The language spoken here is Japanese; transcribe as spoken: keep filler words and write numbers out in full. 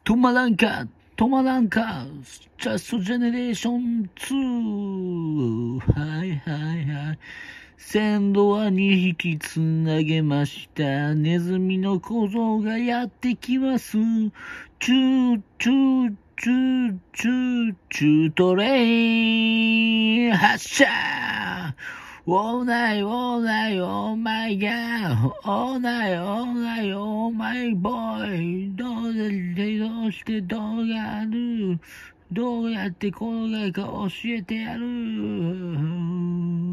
止まらんか止まらんかジャストジェネレーションツー。はいはいはい。鮮度はにひきつなげました。ネズミの小僧がやってきます。チューチューチューチューチュートレイン発射。オーナイオーナイオーマイガーオーナイオーナイオーマイボーイ。どうでどうしてどうやるどうやって転がるか教えてやる。